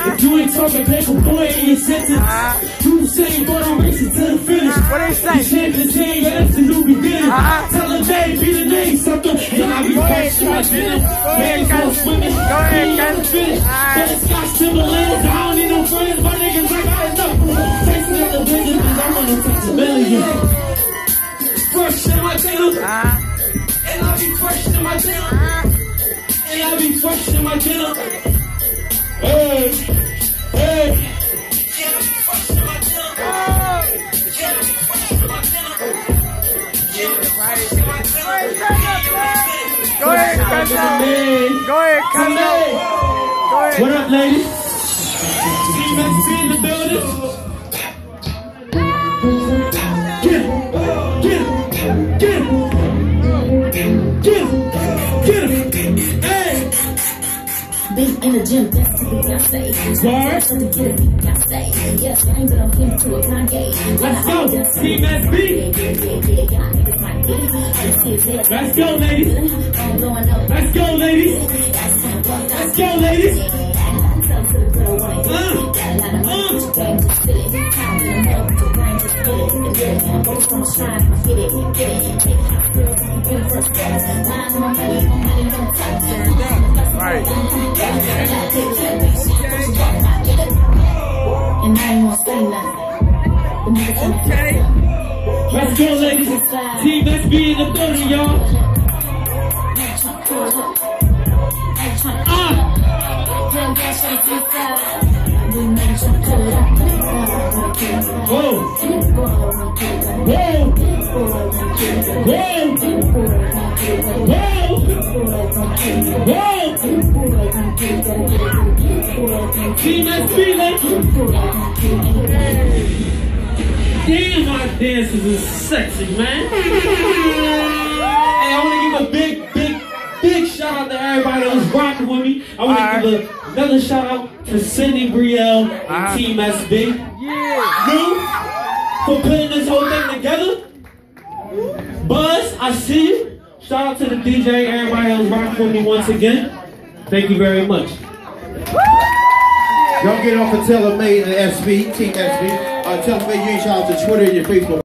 If you ain't talking paper, boy, in your sentence. You the same, but I'm racing to the finish. What they say? You change the chain, yeah, that's the new beginning. Tell them they be the name, something. And I be fresh to my dinner. Baby, go swimming. Go ahead, Can't finish. But it's got Timberlands. I don't need no friends. My niggas, I got enough. Tasting up the vision, cause I'm gonna touch the million. Fresh in my dinner. And I be fresh in my dinner. And I be fresh in my dinner. Hey, hey. Yeah, I be fresh in my dinner. Yeah, I be fresh in my dinner. Yeah, Right. Go ahead, Cuzzo. Go ahead, Cuzzo. Go ahead. What up, ladies? Team XP in the building. Get him. Get him. Get him. Get him. Get him. Hey. Big in the gym, that's to be I say. Word. To get it, I say. Yes, I ain't been on him to a Kanye. Let's go. Team SB. Let's go, ladies. Let's go, ladies. Let's go, ladies. Right. And I ain't gonna say nothing. Okay. Let's go, ladies. Team SB in the building, y'all. Whoa. Whoa. Team SB, ladies. Damn, my dancers is sexy, man. Hey, I want to give a big shout out to everybody that was rocking with me. I want to give another shout out to Cindy Brielle and Team SB. Yeah. You for putting this whole thing together. Buzz, I see you. Shout out to the DJ, everybody that was rocking with me once again. Thank you very much. Don't get off of TaylorMade and SB, Team SB. TaylorMade, you ain't shout out to Twitter and your Facebook.